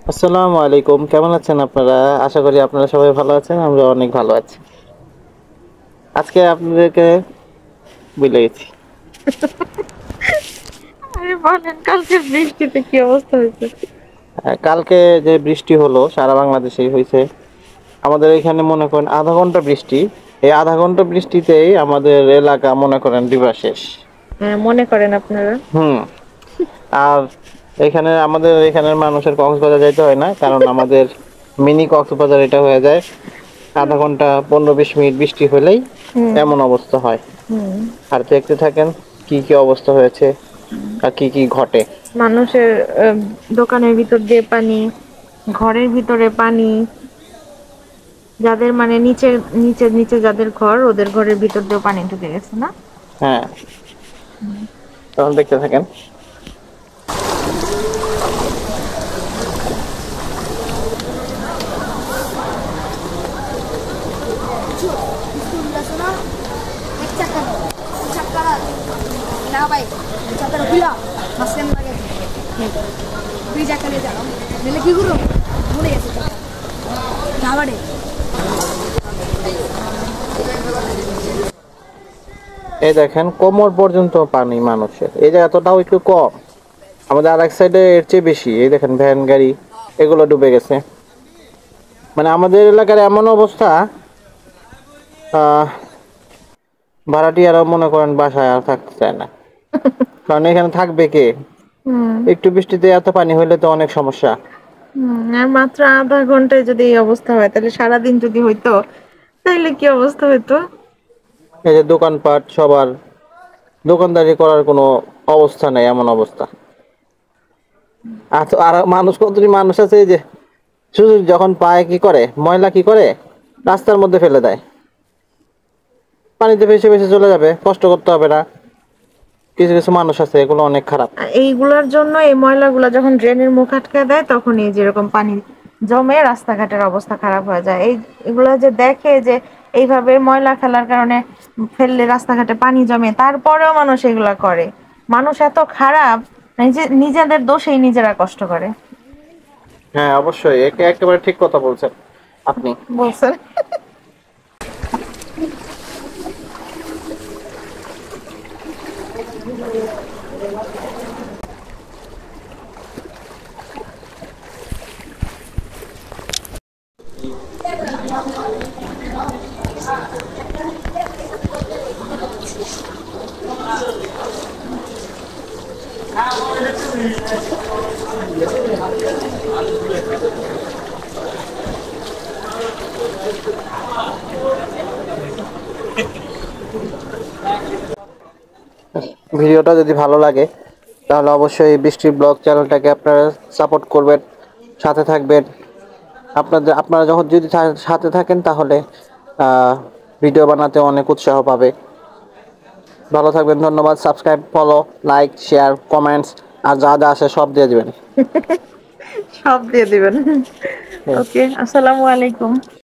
আসসালামু আলাইকুম, কেমন আছেন আপনারা? আশা করি আপনারা সবাই ভালো আছেন। আমরা অনেক ভালো আছি। আজকে আপনাদেরকে ভুলে গেছি। আরে বলেন, কালকের বৃষ্টিতে কি অবস্থা হয়েছে? কালকে যে বৃষ্টি হলো সারা বাংলাদেশেই হয়েছে। আমাদের এখানে মনে করেন আধা ঘন্টা বৃষ্টি। এই আধা ঘন্টা বৃষ্টিতেই আমাদের এলাকা মনে করেন ডুবা শেষ। হ্যাঁ, মনে করেন আপনারা। হুম। আর এখানে আমাদের এখানের মানুষের কক্সবাজার যাইতে হয় না, কারণ আমাদের মিনি কক্সবাজার এটা হয়ে যায়। আধা ঘন্টা 15-20 মিনিট বৃষ্টি হলেই হুম। এমন অবস্থা হয়। হুম। আর দেখতে থাকেন কি কি অবস্থা হয়েছে আর কি কি ঘটে। মানুষের দোকানের ভিতর দিয়ে পানি, ঘরের ভিতরে পানি, যাদের মানে নিচে নিচে নিচে যাদের ঘর, ওদের ঘরের ভিতর দিয়েও পানি ঢুকে গেছে না? হ্যাঁ, তখন দেখতে থাকেন। Nah, baik. Catat bila masih lagi. Bija kali jalan. Nilai কি করব? ভুলে গেছি। যাবারে। এই দেখেন কোমর পর্যন্ত পানি মানুষের, এই যে এতটাও একটু কম। আমাদের আর এক সাইডে এর চেয়ে বেশি। এই দেখেন ভ্যান গাড়ি এগুলো ডুবে গেছে। মানে আমাদের এলাকার এমন অবস্থা, আহ ভাড়াটিয়ারাও মনে করেন বাসায় আর থাকতে চায় না, কারণ এখানে থাকবে কে? হুম। একটু বৃষ্টিতে এত পানি হইলে তো অনেক সমস্যা। আর মাত্র আধা ঘন্টায় যদি এই অবস্থা হয়, তাহলে সারাদিন যদি হইতো, তাহলে কি অবস্থা হইতো? এই যে দোকানপাট সবার দোকানদারি করার কোনো অবস্থা নেই, এমন অবস্থা। আর মানুষ কতটি মানুষ আছে, এই যে শুধু যখন পায় কি করে, ময়লা কি করে রাস্তার মধ্যে ফেলে দেয়। পানিতে ভেসে ভেসে চলে যাবে, কষ্ট করতে হবে না। কিছু কিছু মানুষ আছে এগুলো অনেক খারাপ। আর এইগুলার জন্য এই ময়লাগুলা যখন ড্রেনের মুখ আটকে দেয়, তখন এই যেরকম পানি জমে রাস্তাঘাটের অবস্থা খারাপ হয়ে যায়। এগুলা যে দেখে যে এইভাবে ময়লা ফেলার কারণে ফেললে রাস্তাঘাটে পানি জমে, তারপরেও মানুষ এগুলা করে। মানুষ এত খারাপ, নিজেদের দোষেই নিজেরা কষ্ট করে। হ্যাঁ, অবশ্যই একে একেবারে ঠিক কথা বলছেন আপনি। বলছেন। ভিডিওটা যদি ভালো লাগে তাহলে অবশ্যই বৃষ্টি ব্লগ চ্যানেলটাকে আপনারা সাপোর্ট করবেন, সাথে থাকবেন। আপনারা যখন যদি সাথে থাকেন তাহলে ভিডিও বানাতে অনেক উৎসাহ পাবে। ভালো থাকবেন, ধন্যবাদ। Subscribe, follow, like, share, comments আর যা যা আছে সব দিয়ে দিবেন। সব দিয়ে দিবেন। ওকে, আসসালামু আলাইকুম।